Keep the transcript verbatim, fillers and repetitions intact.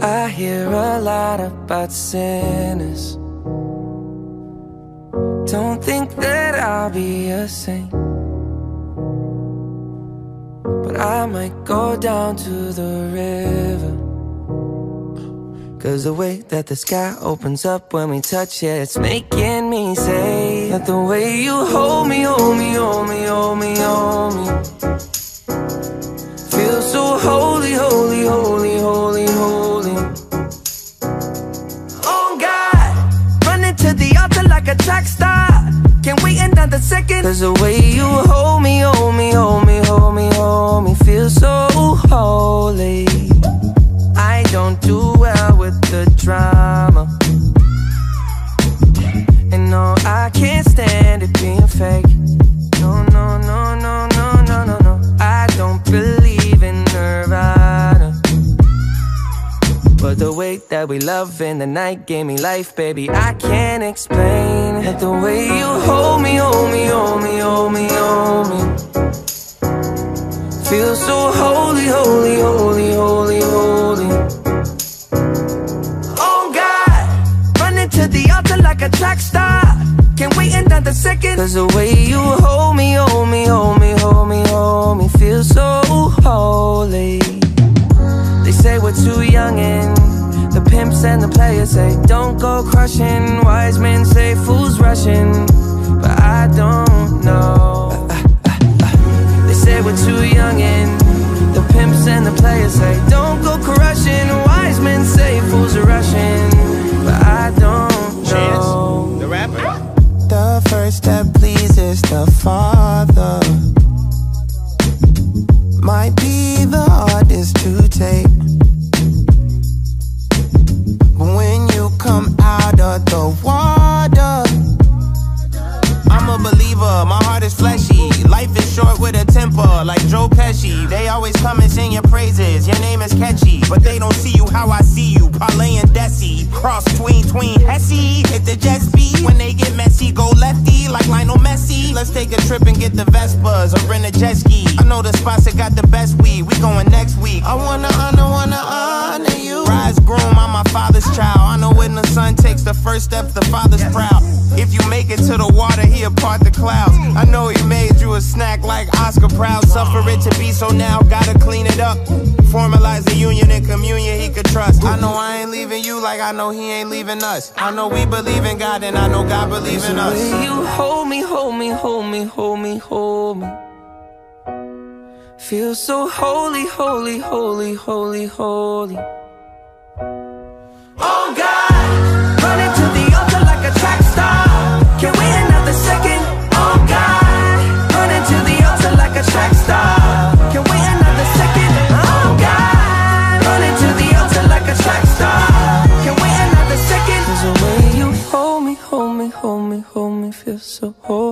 I hear a lot about sinners. Don't think that I'll be a saint, but I might go down to the river. Cause the way that the sky opens up when we touch it, it's making me say that the way you hold me, hold me, hold me, hold me, hold me, feels so holy, holy, holy, holy, holy. Oh God, running to the altar like a track star, can't wait another second. Cause the way you hold me, hold me, hold me, hold me, hold me, feels so holy. I don't do well with the drama, and no, I can't stand it being fake. No, no, no, no, no, no, no, no. I don't believe in nirvana, but the way that we love in the night gave me life, baby. I can't explain that the way you hold me, hold me, hold me, hold me, hold me, feels so holy, holy, holy, holy, holy. Oh God, running to the altar like a track star, can't wait another second. Cause the way you hold me, hold me, hold me, hold me, hold me, feels so holy. They say we're too young and the pimps and the players say don't go crushing. Wise men say fools rushing, but I don't know. They say we're too young and the pimps and the players say don't go crushing. Wise men say fools are rushing, but I don't know. Chance, the rapper. The first step pleases the Father, might be the hardest to take, but when you come out of the water, I'm a believer, my heart is fleshy. Life is short with a temper, like Joe Pesci. They always come and sing your praises, your name is catchy, but they don't see you how I see you. Parlay and Desi, cross tween, tween, Hesse. Hit the jet speed, when they get messy, go lefty, like Lionel Messi. Let's take a trip and get the Vespas, or rent a jet ski. I know the spots that got the best weed, we going next week. I wanna honor, wanna honor you. Rise groom, I'm my father's child. I know when the son takes the first step, the father's proud. If you make it to the water, he'll part the clouds. I know he made you a snack like Oscar Proud. Suffer it to be, so now gotta clean it up. Formalize the union and communion he could trust. I know I ain't leaving you like I know he ain't leaving us. I know we believe in God and I know God believes in us. The way you hold me, hold me, hold me, hold me, hold me, feels so holy, holy, holy, holy, holy. Oh God, running to the altar like a track star, can't wait another second. Oh God, running to the altar like a track star, can't wait another second. Oh God, running to the altar like a track star, can't wait another second. Cause the way you hold me, hold me, hold me, hold me, feels so holy.